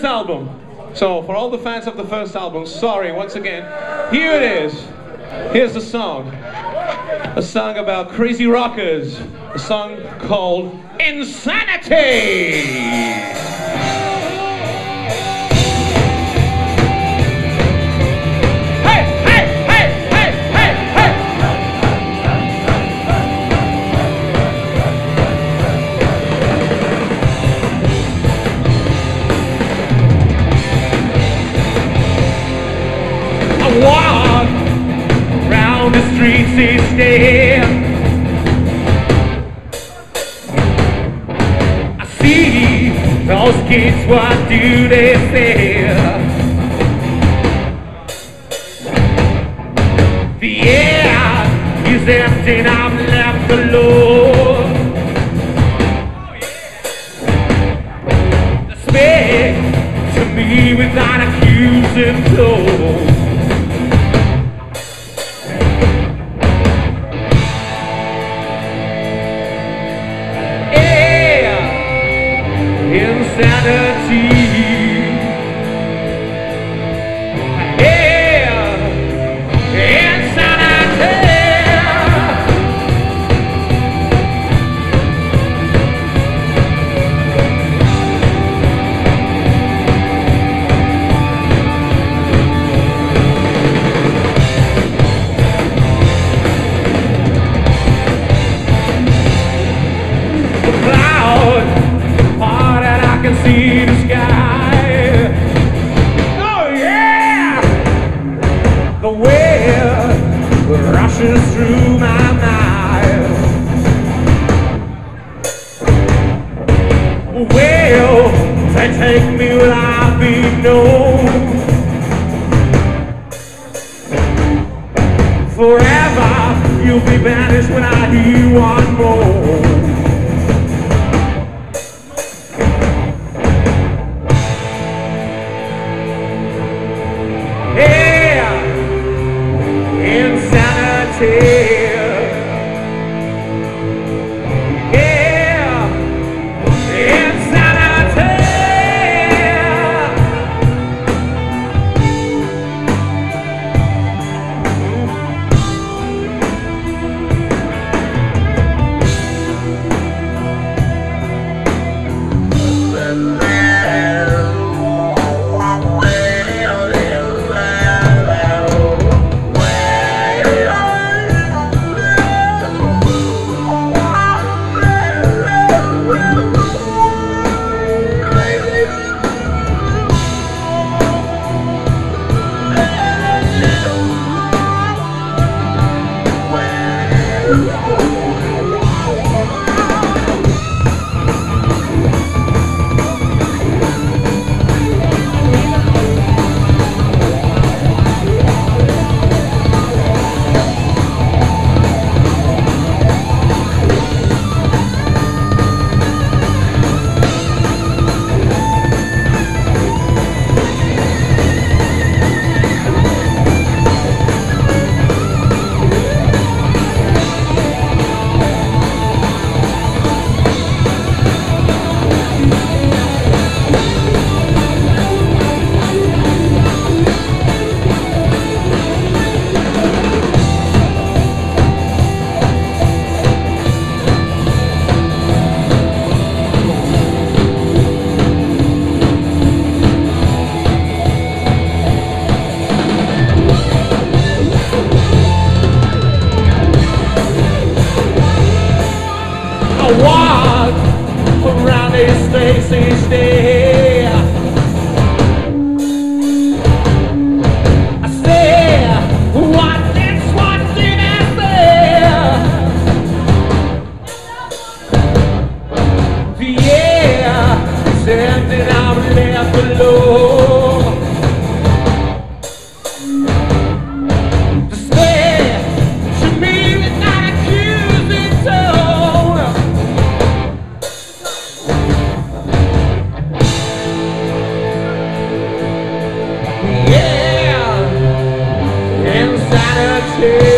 album. So for all the fans of the first album, sorry once again. Here it is. Here's the song. A song about crazy rockers. A song called Insanity. Walk round the streets each day. I see those kids, what do they say? The air is empty and I'm left alone. They speak to me without accusing tone. Insanity. Yeah, insanity. The cloud that I can see the sky. Oh yeah, the wind rushes through my mind. Well, they take me where I'll be known. Forever, you'll be banished when I hear one more. Walk around these streets each day. I say, what did I say? The air is empty and I'm left alone. Despair to me without accusing tone. Yeah, insanity.